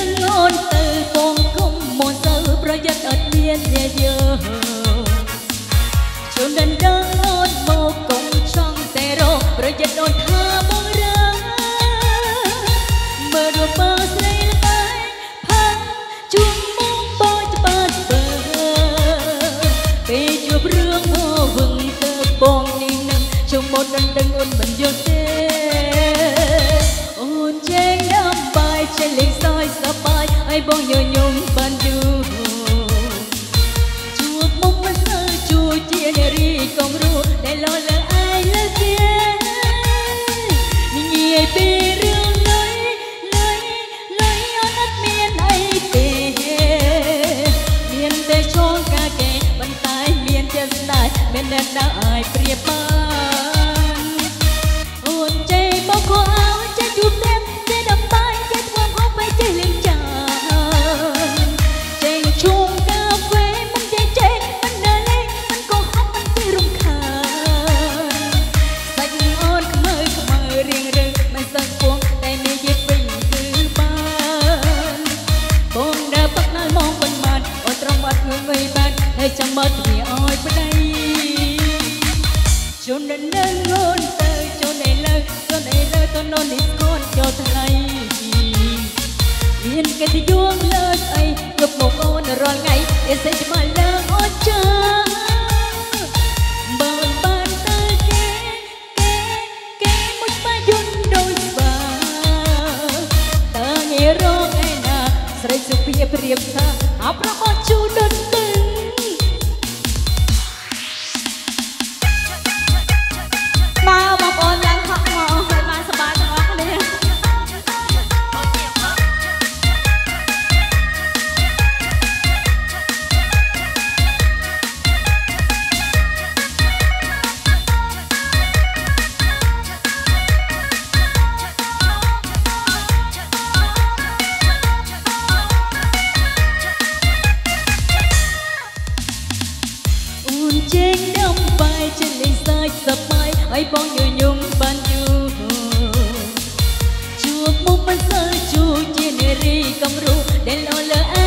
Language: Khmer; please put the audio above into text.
អូនទៅពងគុំមកទៅប្រយ័ត្នអត់មានជាយើជូនដល់អូនមកកុំចង់តែរកប្រយ័ត្នអូនថាបងរើមើលរូបបើស្រីល្បែងផាំជួងមកបងច្បាស់បើពេលជួបរឿងមកវឹងទៅបងនេះនឹងជុំមកដល់អូនមិនយល់ទេអូនចេញដល់បាយចេញលេងសើចសប្បាយឲ្យបងញញឹមបានយូរជួបមុខមិនសូវជួយជានារីកុំរួដែលលលើឯងលើគេងាយពីរឿងលុយអូនអត់មានអីទេមានតែឈងការគេបន្តែមានចិត្តស្ដាយមានអ្នកណាឲ្យប្រៀបបានអូនចេះមកខោអោចេះជួបតែចេះដល់បាយចេះធ្វើហូបឲ្យចេះលេងចាចេះជុំកាហ្វេមិនចេះមិនដើរលេងមិនក៏ហប់មិនចេះរំខានសាច់អូនខ្មើរៀងរឹងមិនសឹកពួងតែនិយាយពេញគឺបានបងដើរប៉ាក់ណើមកប៉ុន្មានអូនត្រង់បាត់ងើយបានហើយចាំមើលគ្នាឲ្យប្តីជូនដល់នឹងអូនទៅជូនឲ្យលើទៅនន់នេះស្គនចូលថ្លៃមានកិត្តិយសលើស្អីយប់មកអូនរាល់ថ្ងៃអេសេចមកលើអូនចាបើបានទៅគេមួយស្បាយន់ដូចស្បាតើងាយរកឯណាស្រីសុភីព្រៀបថាអប្រអត់ជូនដល់ទៅមកបងប្អូនឡើងខកមកឲ្យបានសប្បាយទាំងអស់គ្នាអូនចេញដំបាយចេញលេងសើចសប្បាយឲ្យបងញញឹមបានយូរជួបមុខមិនសូវជួជានារីកំរូដែលលលើ